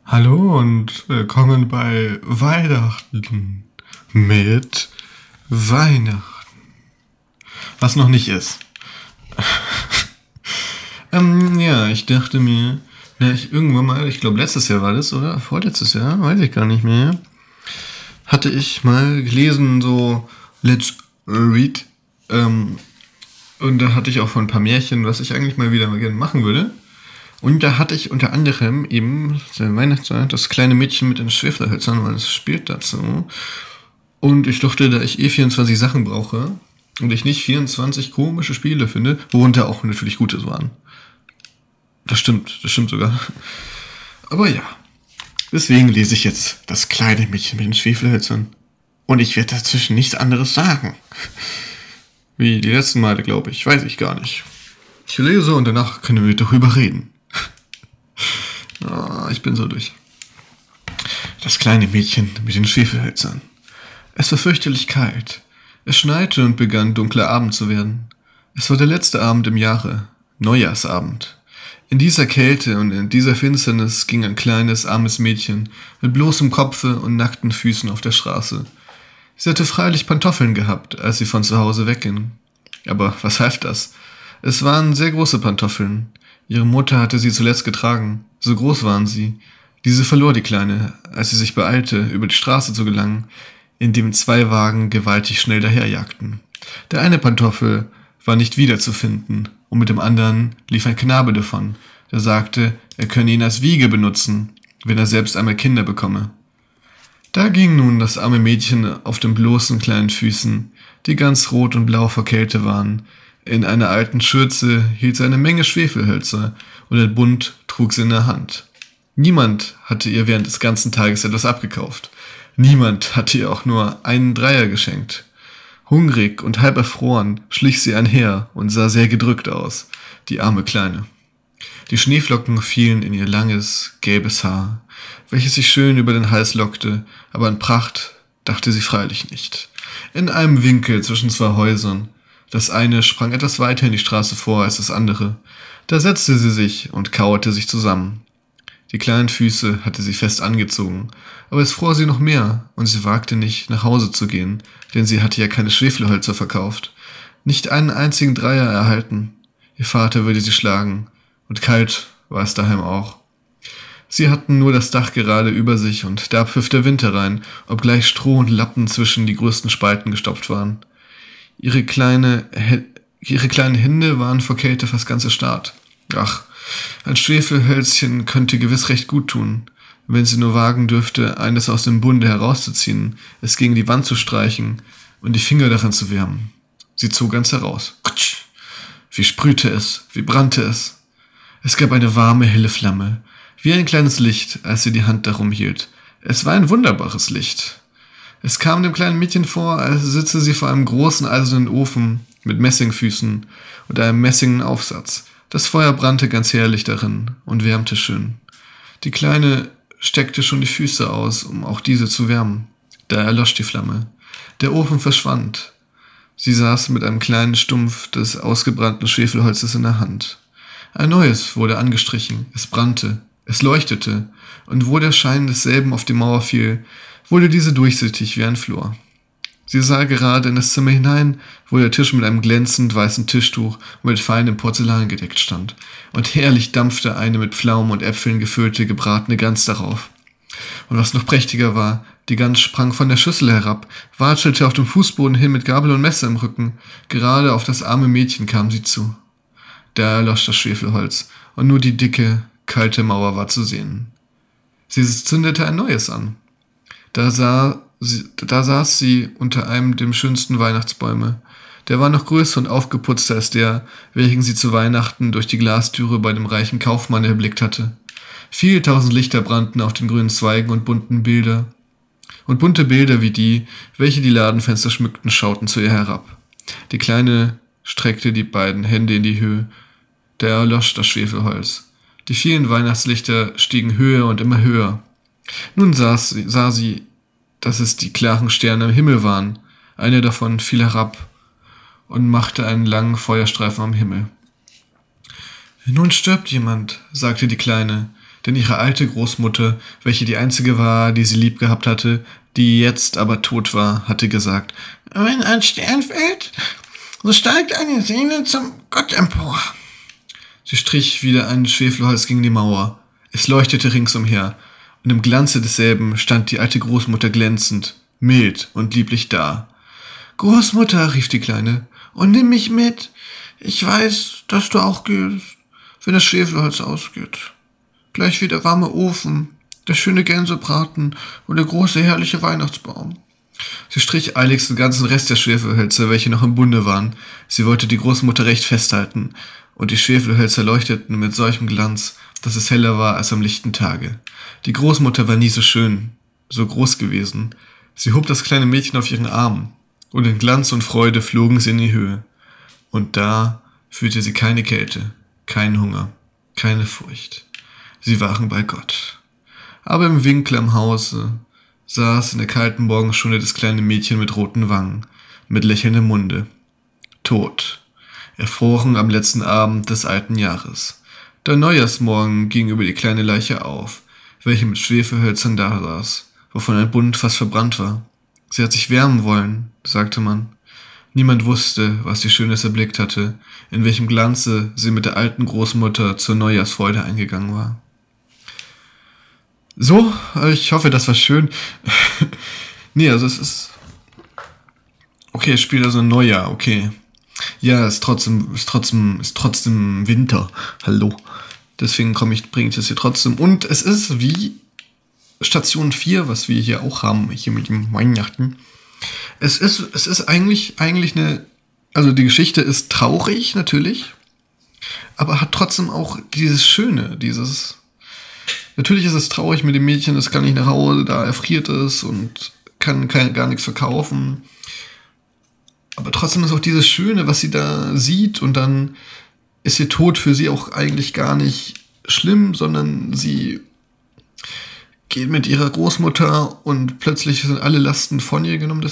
Hallo und willkommen bei Weihnachten mit Weihnachten. Was noch nicht ist. Ja, ich dachte mir, irgendwann mal, ich glaube letztes Jahr war das, oder? Vorletztes Jahr, weiß ich gar nicht mehr. Hatte ich mal gelesen, so Let's Read. Und da hatte ich auch von ein paar Märchen, was ich eigentlich mal gerne machen würde. Und da hatte ich unter anderem eben der Weihnachtszeit das kleine Mädchen mit den Schwefelhölzern, weil es spielt dazu. Und ich dachte, da ich 24 Sachen brauche und ich nicht 24 komische Spiele finde, worunter auch natürlich gutes waren. Das stimmt sogar. Aber ja, deswegen lese ich jetzt das kleine Mädchen mit den Schwefelhölzern. Und ich werde dazwischen nichts anderes sagen. Wie die letzten Male, glaube ich. Weiß ich gar nicht. Ich lese und danach können wir darüber reden. Ich bin so durch. Das kleine Mädchen mit den Schwefelhölzern. Es war fürchterlich kalt. Es schneite und begann dunkler Abend zu werden. Es war der letzte Abend im Jahre, Neujahrsabend. In dieser Kälte und in dieser Finsternis ging ein kleines, armes Mädchen mit bloßem Kopfe und nackten Füßen auf der Straße. Sie hatte freilich Pantoffeln gehabt, als sie von zu Hause wegging. Aber was half das? Es waren sehr große Pantoffeln. Ihre Mutter hatte sie zuletzt getragen, so groß waren sie. Diese verlor die Kleine, als sie sich beeilte, über die Straße zu gelangen, in dem zwei Wagen gewaltig schnell daherjagten. Der eine Pantoffel war nicht wiederzufinden, und mit dem anderen lief ein Knabe davon, der sagte, er könne ihn als Wiege benutzen, wenn er selbst einmal Kinder bekomme. Da ging nun das arme Mädchen auf den bloßen kleinen Füßen, die ganz rot und blau vor Kälte waren. In einer alten Schürze hielt sie eine Menge Schwefelhölzer und ein Bund trug sie in der Hand. Niemand hatte ihr während des ganzen Tages etwas abgekauft. Niemand hatte ihr auch nur einen Dreier geschenkt. Hungrig und halb erfroren schlich sie einher und sah sehr gedrückt aus, die arme Kleine. Die Schneeflocken fielen in ihr langes, gelbes Haar, welches sich schön über den Hals lockte, aber an Pracht dachte sie freilich nicht. In einem Winkel zwischen zwei Häusern, das eine sprang etwas weiter in die Straße vor als das andere, da setzte sie sich und kauerte sich zusammen. Die kleinen Füße hatte sie fest angezogen, aber es fror sie noch mehr und sie wagte nicht, nach Hause zu gehen, denn sie hatte ja keine Schwefelhölzer verkauft, nicht einen einzigen Dreier erhalten. Ihr Vater würde sie schlagen, und kalt war es daheim auch. Sie hatten nur das Dach gerade über sich und da pfiff der Wind herein, obgleich Stroh und Lappen zwischen die größten Spalten gestopft waren. Ihre kleinen Hände waren vor Kälte fast ganz erstarrt. Ach, ein Schwefelhölzchen könnte gewiss recht gut tun, wenn sie nur wagen dürfte, eines aus dem Bunde herauszuziehen, es gegen die Wand zu streichen und die Finger daran zu wärmen. Sie zog eins heraus. Wie sprühte es, wie brannte es. Es gab eine warme, helle Flamme, wie ein kleines Licht, als sie die Hand darum hielt. Es war ein wunderbares Licht. Es kam dem kleinen Mädchen vor, als sitze sie vor einem großen eisernen Ofen mit Messingfüßen und einem messingnen Aufsatz. Das Feuer brannte ganz herrlich darin und wärmte schön. Die Kleine steckte schon die Füße aus, um auch diese zu wärmen. Da erlosch die Flamme. Der Ofen verschwand. Sie saß mit einem kleinen Stumpf des ausgebrannten Schwefelholzes in der Hand. Ein neues wurde angestrichen, es brannte, es leuchtete, und wo der Schein desselben auf die Mauer fiel, wurde diese durchsichtig wie ein Flor. Sie sah gerade in das Zimmer hinein, wo der Tisch mit einem glänzend weißen Tischtuch und mit feinem Porzellan gedeckt stand, und herrlich dampfte eine mit Pflaumen und Äpfeln gefüllte gebratene Gans darauf. Und was noch prächtiger war, die Gans sprang von der Schüssel herab, watschelte auf dem Fußboden hin mit Gabel und Messer im Rücken, gerade auf das arme Mädchen kam sie zu. Da erlosch das Schwefelholz, und nur die dicke, kalte Mauer war zu sehen. Sie zündete ein neues an. Da saß sie unter einem der schönsten Weihnachtsbäume. Der war noch größer und aufgeputzter als der, welchen sie zu Weihnachten durch die Glastüre bei dem reichen Kaufmann erblickt hatte. Viele tausend Lichter brannten auf den grünen Zweigen und bunte Bilder wie die, welche die Ladenfenster schmückten, schauten zu ihr herab. Die Kleine streckte die beiden Hände in die Höhe. Da erlosch das Schwefelholz. Die vielen Weihnachtslichter stiegen höher und immer höher. Nun sah sie, dass es die klaren Sterne am Himmel waren. Einer davon fiel herab und machte einen langen Feuerstreifen am Himmel. »Nun stirbt jemand«, sagte die Kleine. Denn ihre alte Großmutter, welche die einzige war, die sie lieb gehabt hatte, die jetzt aber tot war, hatte gesagt: Wenn ein Stern fällt, so steigt eine Seele zum Gott empor. Sie strich wieder ein Schwefelholz gegen die Mauer. Es leuchtete ringsumher, und im Glanze desselben stand die alte Großmutter glänzend, mild und lieblich da. »Großmutter«, rief die Kleine, »und nimm mich mit. Ich weiß, dass du auch gehst, wenn das Schwefelholz ausgeht. Gleich wie der warme Ofen, der schöne Gänsebraten und der große herrliche Weihnachtsbaum.« Sie strich eiligst den ganzen Rest der Schwefelhölzer, welche noch im Bunde waren. Sie wollte die Großmutter recht festhalten, und die Schwefelhölzer leuchteten mit solchem Glanz, dass es heller war als am lichten Tage. Die Großmutter war nie so schön, so groß gewesen. Sie hob das kleine Mädchen auf ihren Arm, und in Glanz und Freude flogen sie in die Höhe. Und da fühlte sie keine Kälte, keinen Hunger, keine Furcht. Sie waren bei Gott. Aber im Winkel am Hause saß in der kalten Morgenstunde das kleine Mädchen mit roten Wangen, mit lächelndem Munde. Tot, erfroren am letzten Abend des alten Jahres. Der Neujahrsmorgen ging über die kleine Leiche auf, welche mit Schwefelhölzern dasaß, wovon ein Bund fast verbrannt war. Sie hat sich wärmen wollen, sagte man. Niemand wusste, was sie Schönes erblickt hatte, in welchem Glanze sie mit der alten Großmutter zur Neujahrsfreude eingegangen war. So, ich hoffe, das war schön. Nee, also es ist... Okay, es spielt also ein Neujahr, okay. Ja, ist trotzdem Winter. Hallo. Deswegen bringe ich das hier trotzdem. Und es ist wie Station 4, was wir hier auch haben, hier mit dem Weihnachten. Es ist eigentlich eine... Also die Geschichte ist traurig, natürlich. Aber hat trotzdem auch dieses Schöne, dieses... Natürlich ist es traurig mit dem Mädchen, das kann nicht nach Hause, da erfriert es und kann gar nichts verkaufen. Aber trotzdem ist auch dieses Schöne, was sie da sieht, und dann ist ihr Tod für sie auch eigentlich gar nicht schlimm, sondern sie geht mit ihrer Großmutter und plötzlich sind alle Lasten von ihr genommen.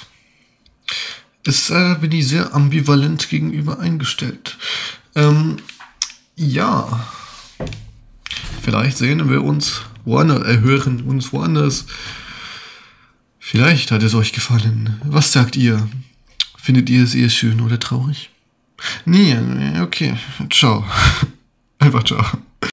Bin ich sehr ambivalent gegenüber eingestellt. Ja... Vielleicht sehen wir uns hören uns woanders. Vielleicht hat es euch gefallen. Was sagt ihr? Findet ihr es eher schön oder traurig? Nee, okay. Ciao. Einfach ciao.